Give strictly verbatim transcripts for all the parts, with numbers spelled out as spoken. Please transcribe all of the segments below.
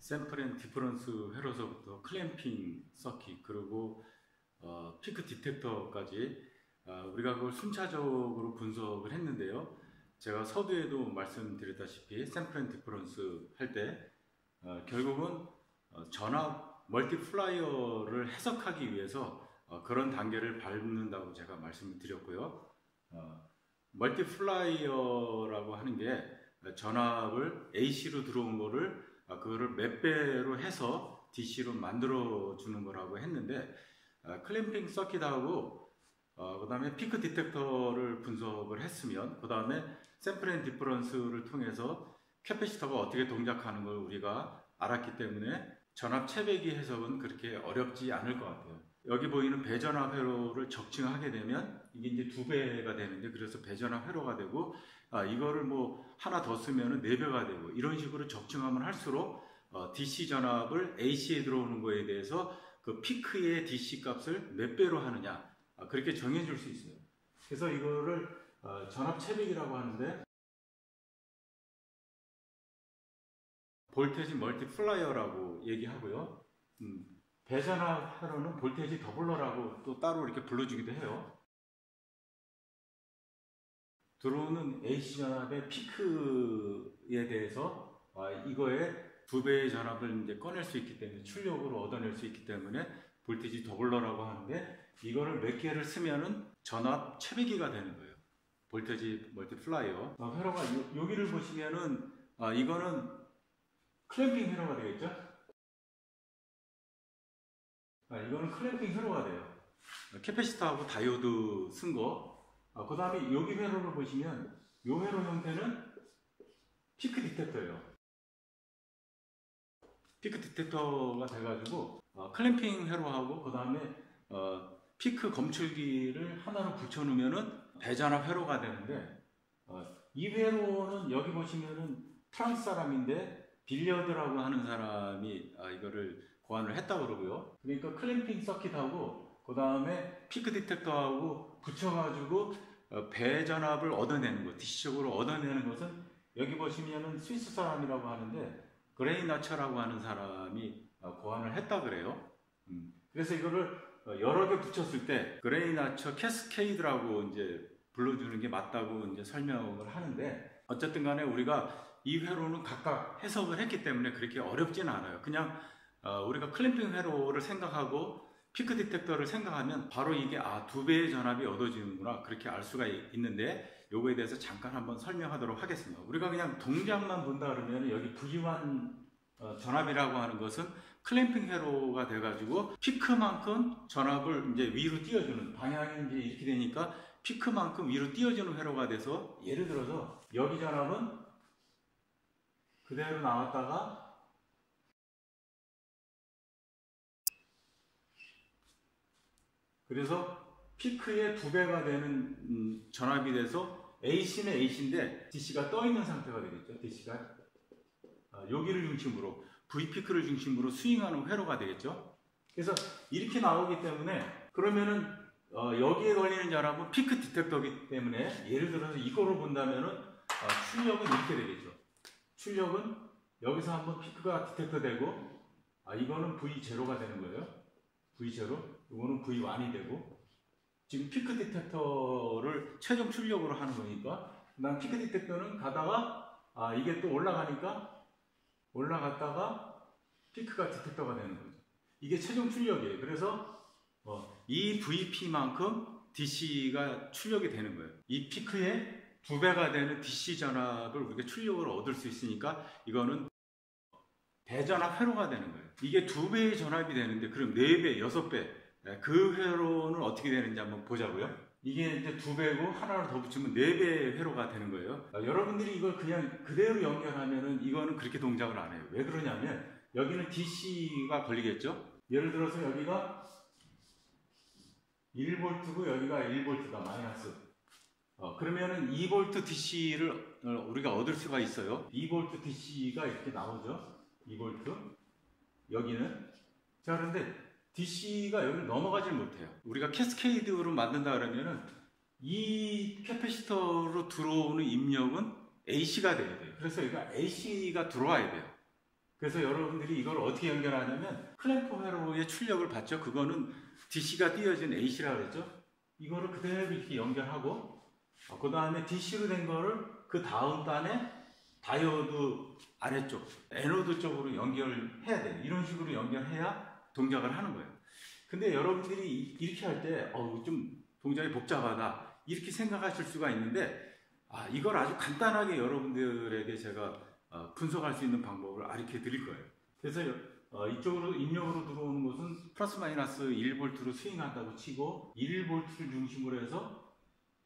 샘플 앤 디퍼런스 회로서부터 클램핑 서킷 그리고 어, 피크 디텍터까지 어, 우리가 그걸 순차적으로 분석을 했는데요. 제가 서두에도 말씀드렸다시피 샘플 앤 디퍼런스 할 때 어, 결국은 어, 전압 멀티플라이어를 해석하기 위해서 어, 그런 단계를 밟는다고 제가 말씀을 드렸고요. 어, 멀티플라이어라고 하는 게 전압을 에이씨로 들어온 거를 아, 그거를 몇 배로 해서 디씨로 만들어 주는 거라고 했는데 아, 클램핑 서킷하고 어, 그 다음에 피크 디텍터를 분석을 했으면 그 다음에 샘플 앤 디퍼런스를 통해서 캐패시터가 어떻게 동작하는 걸 우리가 알았기 때문에 전압 채배기 해석은 그렇게 어렵지 않을 것 같아요. 여기 보이는 배전압 회로를 적층하게 되면 이게 이제 두 배가 되는데 그래서 배전압 회로가 되고 아, 이거를 뭐 하나 더 쓰면 네 배가 되고 이런 식으로 적층하면 할수록 어, 디씨 전압을 에이씨에 들어오는 거에 대해서 그 피크의 디씨 값을 몇 배로 하느냐 아, 그렇게 정해줄 수 있어요. 그래서 이거를 어, 전압 채배기라고 하는데 볼테지 멀티플라이어라고 얘기하고요. 음, 배전압 회로는 볼테지 더블러라고 또 따로 이렇게 불러주기도 해요. 들어오는 에이씨 전압의 피크에 대해서 아, 이거에 두 배의 전압을 이제 꺼낼 수 있기 때문에 출력으로 얻어낼 수 있기 때문에 볼테지 더블러라고 하는데 이거를 몇 개를 쓰면은 전압 채배기가 되는 거예요. 볼테지 멀티플라이어. 아, 회로가 요, 여기를 보시면은 아, 이거는 클램핑 회로가 되겠죠? 아, 이거는 클램핑 회로가 돼요. 캐패시터하고 다이오드 쓴 거. 아, 그 다음에 여기 회로를 보시면 이 회로 형태는 피크 디텍터예요. 피크 디텍터가 돼가지고 어, 클램핑 회로하고 그 다음에 어, 피크 검출기를 하나로 붙여놓으면은 배전압 회로가 되는데 어, 이 회로는 여기 보시면은 프랑스 사람인데 빌리어드라고 하는 사람이 아, 이거를 고안을 했다고 그러고요. 그러니까 클램핑 서킷하고 그 다음에 피크 디텍터하고 붙여가지고 어, 배전압을 얻어내는 것, 디씨적으로 얻어내는 것은 여기 보시면은 스위스 사람이라고 하는데 그레이나처라고 하는 사람이 어, 고안을 했다 그래요. 음, 그래서 이거를 어, 여러 개 붙였을 때 그레이나처 캐스케이드라고 이제 불러주는 게 맞다고 이제 설명을 하는데 어쨌든 간에 우리가 이 회로는 각각 해석을 했기 때문에 그렇게 어렵지는 않아요. 그냥 어, 우리가 클램핑 회로를 생각하고 피크 디텍터를 생각하면 바로 이게 아, 두 배의 전압이 얻어지는구나 그렇게 알 수가 있는데 요거에 대해서 잠깐 한번 설명하도록 하겠습니다. 우리가 그냥 동작만 본다 그러면 여기 브이 원 어, 전압이라고 하는 것은 클램핑 회로가 돼가지고 피크만큼 전압을 이제 위로 띄워주는 방향이 이제 이렇게 되니까 피크만큼 위로 띄워주는 회로가 돼서 예를 들어서 여기 전압은 그대로 나왔다가 그래서 피크의 두 배가 되는 음, 전압이 돼서 에이씨는 에이씨인데 디씨가 떠 있는 상태가 되겠죠. 디씨가 아, 여기를 중심으로 V 피크를 중심으로 스윙하는 회로가 되겠죠. 그래서 이렇게 나오기 때문에 그러면은 어, 여기에 걸리는 전압은 피크 디텍터이기 때문에 예를 들어서 이거로 본다면은 어, 출력은 이렇게 되겠죠. 출력은 여기서 한번 피크가 디텍터 되고 아, 이거는 브이 제로가 되는 거예요. 브이 제로 이거는 브이 원이 되고 지금 피크 디텍터를 최종 출력으로 하는 거니까 난 피크 디텍터는 가다가 아, 이게 또 올라가니까 올라갔다가 피크가 디텍터가 되는 거죠. 이게 최종 출력이에요. 그래서 어, 이 브이피만큼 디씨가 출력이 되는 거예요. 이 피크의 두 배가 되는 디씨 전압을 우리가 출력을 얻을 수 있으니까 이거는 배전압 회로가 되는 거예요. 이게 두 배의 전압이 되는데 그럼 네 배, 여섯 배 그 회로는 어떻게 되는지 한번 보자고요. 이게 이제 두 배고 하나를 더 붙이면 네 배의 회로가 되는 거예요. 아, 여러분들이 이걸 그냥 그대로 연결하면은 이거는 그렇게 동작을 안 해요. 왜 그러냐면 여기는 디씨가 걸리겠죠. 예를 들어서 여기가 일 볼트고 여기가 일 볼트다 마이너스. 어, 그러면은 이 볼트 디씨를 우리가 얻을 수가 있어요. 이 볼트 디씨가 이렇게 나오죠. 이 볼트. 여기는. 자, 그런데 디씨가 여기를 넘어가질 못해요. 우리가 캐스케이드로 만든다 그러면은 이 캐패시터로 들어오는 입력은 에이씨가 돼야 돼요. 그래서 여기가 에이씨가 들어와야 돼요. 그래서 여러분들이 이걸 어떻게 연결하냐면 클램프 회로의 출력을 받죠. 그거는 디씨가 띄어진 에이씨라고 그랬죠. 이거를 그대로 이렇게 연결하고 어, 그 다음에 디씨로 된 거를 그 다음 단에 다이오드 아래쪽 에노드 쪽으로 연결해야 돼요. 이런 식으로 연결해야 동작을 하는 거예요. 근데 여러분들이 이렇게 할 때 어, 좀 동작이 복잡하다 이렇게 생각하실 수가 있는데 아, 이걸 아주 간단하게 여러분들에게 제가 어, 분석할 수 있는 방법을 알려 드릴 거예요. 그래서 어, 이쪽으로 입력으로 들어오는 것은 플러스 마이너스 일 볼트로 스윙한다고 치고 일 볼트를 중심으로 해서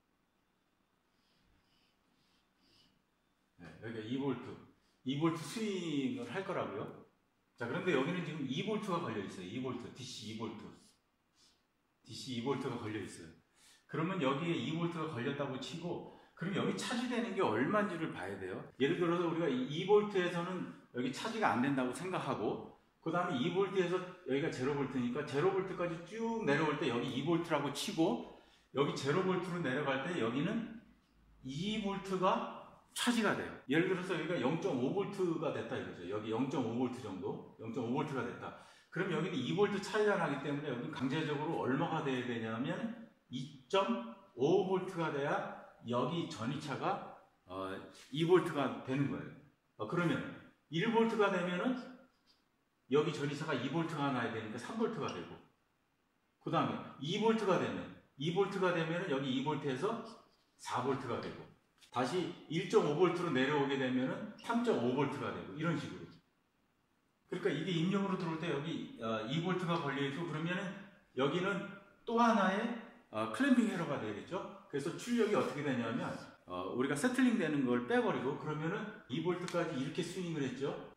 네, 여기가 이 볼트 이 볼트 스윙을 할 거라고요. 자, 그런데 여기는 지금 이 볼트가 걸려 있어요. 이 볼트, 디씨 이 볼트 디씨 이 볼트가 걸려 있어요. 그러면 여기에 이 볼트가 걸렸다고 치고 그럼 여기 차지되는 게 얼마인지를 봐야 돼요. 예를 들어서 우리가 이 볼트에서는 여기 차지가 안 된다고 생각하고 그 다음에 이 볼트에서 여기가 영 볼트니까 영 볼트까지 쭉 내려올 때 여기 이 볼트라고 치고 여기 영 볼트로 내려갈 때 여기는 이 볼트가 차지가 돼요. 예를 들어서 여기가 영 점 오 볼트가 됐다 이거죠. 여기 영 점 오 볼트 정도, 영 점 오 볼트가 됐다. 그럼 여기는 이 볼트 차이가 나기 때문에 여기 강제적으로 얼마가 돼야 되냐면 이 점 오 볼트가 돼야 여기 전이차가 어, 이 볼트가 되는 거예요. 어, 그러면 일 볼트가 되면은 여기 전이차가 이 볼트가 나야 되니까 삼 볼트가 되고 그 다음에 이 볼트가 되면 이 볼트가 되면은 여기 이 볼트에서 사 볼트가 되고 다시 일 점 오 볼트로 내려오게 되면은 삼 점 오 볼트가 되고 이런 식으로. 그러니까 이게 입력으로 들어올 때 여기 어, 이 볼트가 걸려있고 그러면은 여기는 또 하나의 어, 클램핑 회로가 되겠죠. 그래서 출력이 어떻게 되냐면 어, 우리가 세틀링 되는 걸 빼버리고 그러면은 이 볼트까지 이렇게 스윙을 했죠.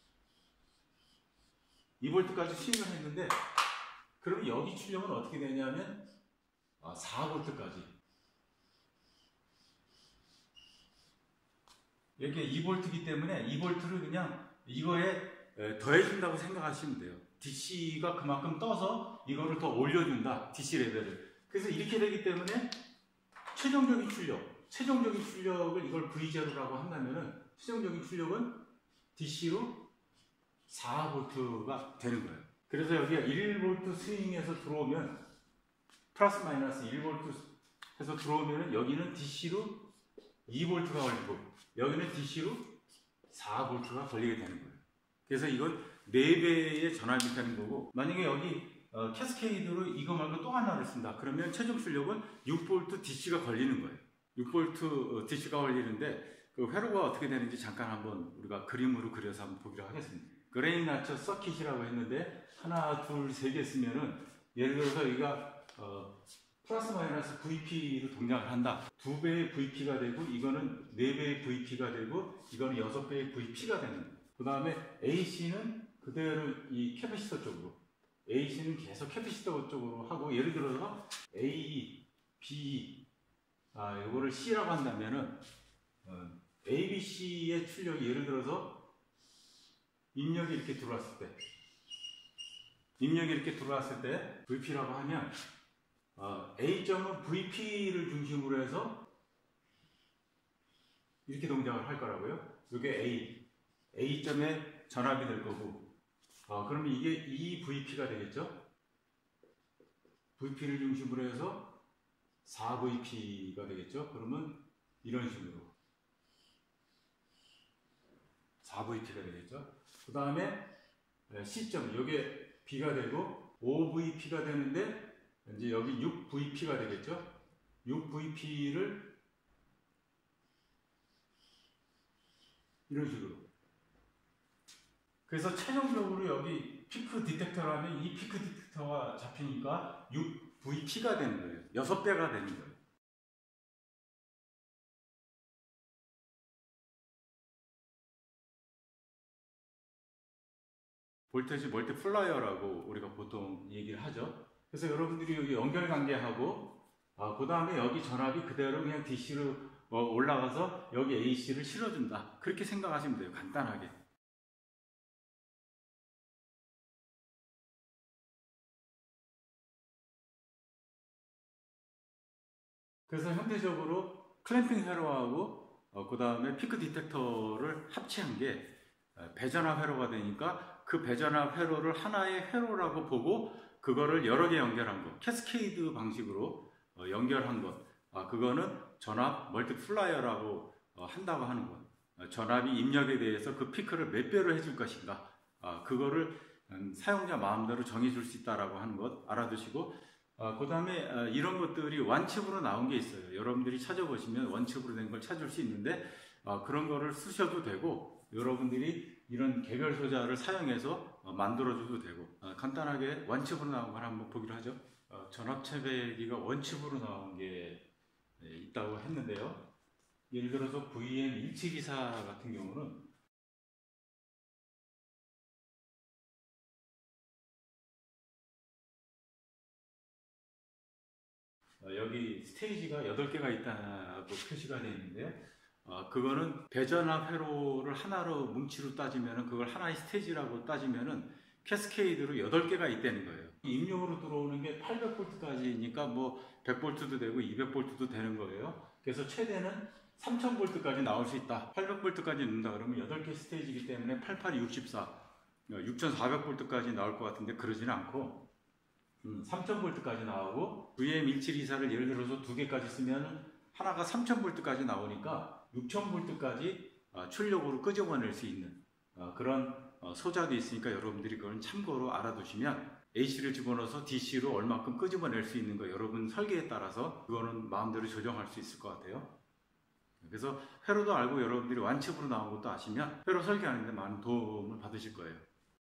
이 볼트까지 스윙을 했는데 그럼 여기 출력은 어떻게 되냐면 어, 사 볼트까지 이렇게 이 볼트이기 때문에 이 볼트를 그냥 이거에 더해준다고 생각하시면 돼요. 디씨가 그만큼 떠서 이거를 더 올려준다. 디씨 레벨을. 그래서 이렇게 되기 때문에 최종적인 출력, 최종적인 출력을 이걸 브이 제로라고 한다면은 최종적인 출력은 디씨로 사 볼트가 되는 거예요. 그래서 여기가 일 볼트 스윙에서 들어오면 플러스 마이너스 일 볼트 해서 들어오면은 여기는 디씨로 이 볼트가 걸리고 여기는 디씨로 사 볼트가 걸리게 되는 거예요. 그래서 이건 네 배의 전압이 되는 거고 만약에 여기 어, 캐스케이드로 이거 말고 또 하나를 쓴다. 그러면 최종 출력은 육 볼트 디씨가 걸리는 거예요. 육 볼트 어, 디씨가 걸리는데 그 회로가 어떻게 되는지 잠깐 한번 우리가 그림으로 그려서 한번 보기로 하겠습니다. 그레인 나처 서킷이라고 했는데 하나, 둘, 세 개 쓰면은 예를 들어서 여기가 어, 플러스 마이너스 브이피로 동작을 한다. 두 배의 브이피가 되고 이거는 네 배의 브이피가 되고 이거는 여섯 배의 브이피가 되는 거예요. 그 다음에 에이씨는 그대로 이 캐패시터 쪽으로 에이씨는 계속 캐패시터 쪽으로 하고 예를 들어서 에이, 비, 아, 이거를 C라고 한다면은 어, 에이비씨의 출력이 예를 들어서 입력이 이렇게 들어왔을 때 입력이 이렇게 들어왔을 때 브이피라고 하면 어, A점은 브이피를 중심으로 해서 이렇게 동작을 할 거라고요. 이게 A, A점의 전압이 될 거고 어, 그러면 이게 이 브이피가 되겠죠. 브이피를 중심으로 해서 사 브이피가 되겠죠. 그러면 이런 식으로 사 브이피가 되겠죠. 그 다음에 C점, 이게 B가 되고 오 브이피가 되는데 이제 여기 육 브이피가 되겠죠. 육 브이피를 이런 식으로. 그래서 최종적으로 여기 피크 디텍터라면 이 피크 디텍터가 잡히니까 육 브이피가 되는 거예요. 여섯 배가 되는 거예요. 볼테지 멀티플라이어라고 우리가 보통 얘기를 하죠. 그래서 여러분들이 여기 연결관계하고 어, 그 다음에 여기 전압이 그대로 그냥 디씨로 어, 올라가서 여기 에이씨를 실어준다. 그렇게 생각하시면 돼요. 간단하게. 그래서 현대적으로 클램핑 회로하고 어, 그 다음에 피크 디텍터를 합치한 게 배전압 회로가 되니까 그 배전압 회로를 하나의 회로라고 보고 그거를 여러 개 연결한 거, 캐스케이드 방식으로 연결한 것, 아, 그거는 전압 멀티플라이어라고 한다고 하는 것. 전압이 입력에 대해서 그 피크를 몇 배로 해줄 것인가, 아, 그거를 사용자 마음대로 정해줄 수 있다라고 하는 것 알아두시고, 아, 그 다음에 이런 것들이 원칩으로 나온 게 있어요. 여러분들이 찾아보시면 원칩으로 된 걸 찾을 수 있는데, 아, 그런 거를 쓰셔도 되고, 여러분들이 이런 개별 소자를 사용해서 만들어줘도 되고, 아, 간단하게 원칩으로 나온 걸 한번 보기로 하죠. 어, 전압 채배기가 원칩으로 나온 게 있다고 했는데요. 예를 들어서 브이엠 일칠이사 같은 경우는 어, 여기 스테이지가 여덟 개가 있다고 표시가 되어 있는데요. 어, 그거는 배전압 회로를 하나로 뭉치로 따지면 그걸 하나의 스테이지라고 따지면은 캐스케이드로 여덟 개가 있다는 거예요. 입력으로 들어오는 게 팔백 볼트까지니까 뭐 백 볼트도 되고 이백 볼트도 되는 거예요. 그래서 최대는 삼천 볼트까지 나올 수 있다. 팔백 볼트까지 넣는다 그러면 여덟 개 스테이지이기 때문에 팔팔이 육십사, 육천사백 볼트까지 나올 것 같은데 그러지는 않고 음, 삼천 볼트까지 나오고 브이엠 일칠이사를 예를 들어서 두 개까지 쓰면 하나가 삼천 볼트까지 나오니까 육천 볼트까지 출력으로 끄집어낼 수 있는 그런 소자도 있으니까 여러분들이 그걸 참고로 알아두시면 에이씨를 집어넣어서 디씨로 얼마큼 끄집어낼 수 있는 거 여러분 설계에 따라서 그거는 마음대로 조정할 수 있을 것 같아요. 그래서 회로도 알고 여러분들이 완칩으로 나온 것도 아시면 회로 설계하는 데 많은 도움을 받으실 거예요.